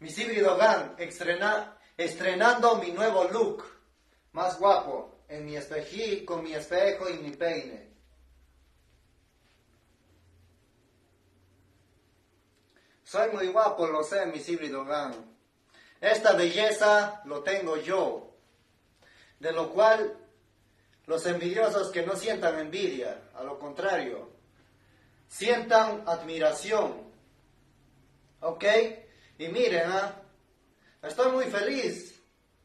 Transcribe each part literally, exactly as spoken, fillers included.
Mis híbrido gang, estrena, estrenando mi nuevo look, más guapo, en mi espejí, con mi espejo y mi peine. Soy muy guapo, lo sé, mis híbrido gang. Esta belleza lo tengo yo, de lo cual los envidiosos que no sientan envidia, a lo contrario, sientan admiración. ¿Ok? Y miren, ¿ah? Estoy muy feliz.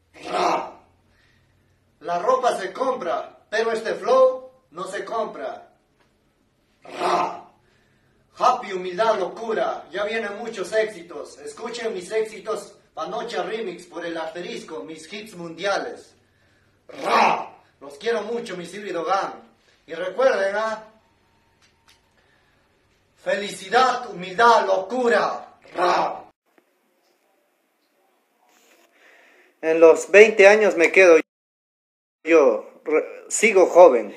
La ropa se compra, pero este flow no se compra. Happy, humildad, locura. Ya vienen muchos éxitos. Escuchen mis éxitos Panocha Remix por el asterisco, mis hits mundiales. Los quiero mucho, mis híbrido gang. Y recuerden, ¿ah? Felicidad, humildad, locura. En los veinte años me quedo yo, sigo joven.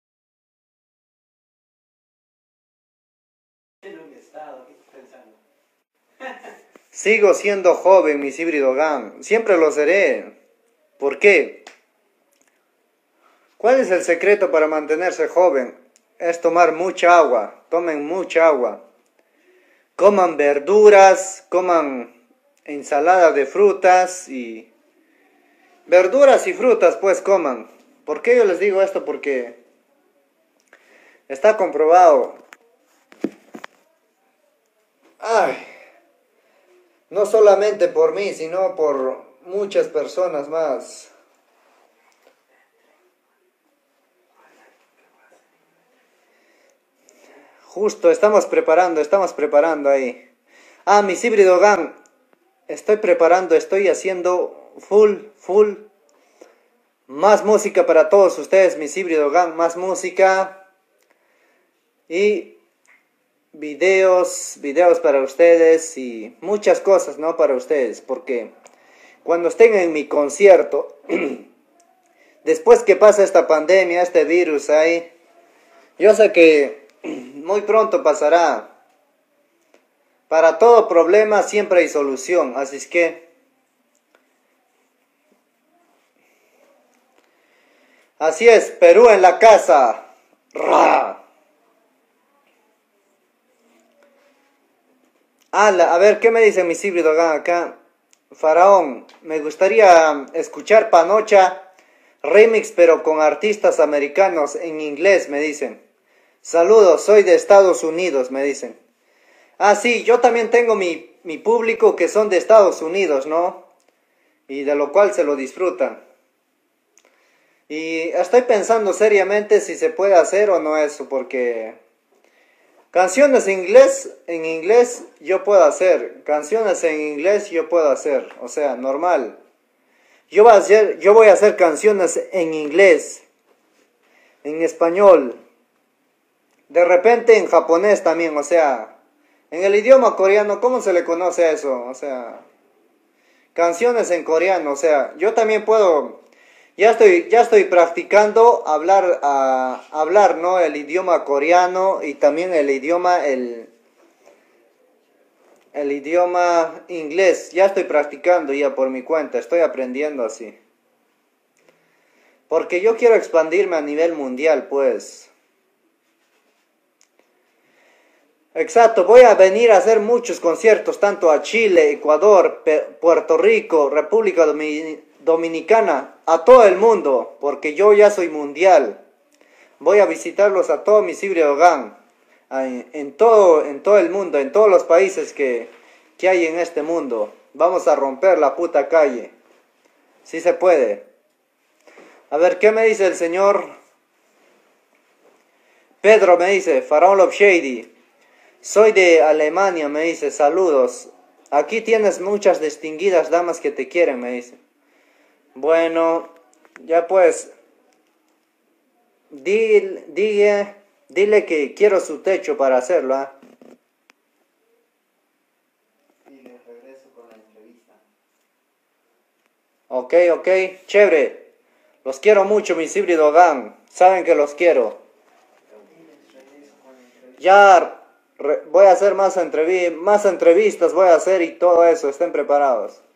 Sigo siendo joven, mis híbrido gang. Siempre lo seré. ¿Por qué? ¿Cuál es el secreto para mantenerse joven? Es tomar mucha agua. Tomen mucha agua. Coman verduras, coman ensalada de frutas y... Verduras y frutas, pues coman. ¿Por qué yo les digo esto? Porque está comprobado. Ay, no solamente por mí, sino por muchas personas más. Justo, estamos preparando, estamos preparando ahí. Ah, mis híbrido gang. Estoy preparando, estoy haciendo full, full. Más música para todos ustedes, mis híbrido gang. Más música. Y videos, videos para ustedes y muchas cosas, ¿no? Para ustedes, porque cuando estén en mi concierto, después que pasa esta pandemia, este virus ahí, yo sé que muy pronto pasará. Para todo problema siempre hay solución, así es que así es, Perú en la casa. ¡Ra! Ah, a ver, ¿qué me dicen mis híbridos acá? Faraón, me gustaría escuchar Panocha Remix, pero con artistas americanos en inglés, me dicen. Saludos, soy de Estados Unidos, me dicen. Ah, sí, yo también tengo mi, mi público que son de Estados Unidos, ¿no? Y de lo cual se lo disfrutan. Y estoy pensando seriamente si se puede hacer o no eso, porque canciones en inglés, en inglés yo puedo hacer. Canciones en inglés yo puedo hacer, o sea, normal. Yo voy a hacer, yo voy a hacer canciones en inglés, en español, de repente en japonés también, o sea... En el idioma coreano, ¿cómo se le conoce a eso? O sea, canciones en coreano, o sea, yo también puedo, ya estoy, ya estoy practicando hablar, a, hablar, ¿no? El idioma coreano y también el idioma, el, el idioma inglés, ya estoy practicando ya por mi cuenta, estoy aprendiendo así. Porque yo quiero expandirme a nivel mundial, pues. Exacto, voy a venir a hacer muchos conciertos, tanto a Chile, Ecuador, Puerto Rico, República Dominicana, a todo el mundo, porque yo ya soy mundial. Voy a visitarlos a todos mis híbrido gang, en, en, todo, en todo el mundo, en todos los países que, que hay en este mundo. Vamos a romper la puta calle. Sí se puede. A ver, ¿qué me dice el señor? Pedro me dice, Faraón Love Shady. Soy de Alemania, me dice, saludos. Aquí tienes muchas distinguidas damas que te quieren, me dice. Bueno, ya pues, dile, dile, dile que quiero su techo para hacerlo, ¿ah? Y le regreso con la entrevista. Ok, ok, chévere. Los quiero mucho, mis híbrido gang. Saben que los quiero. Ya... Re- voy a hacer más, entrevi más entrevistas, voy a hacer y todo eso, estén preparados.